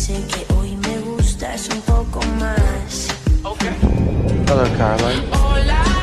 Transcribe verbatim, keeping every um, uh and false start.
Sé que hoy me gustas un poco más. Okay. Hello, Caroline. Hola.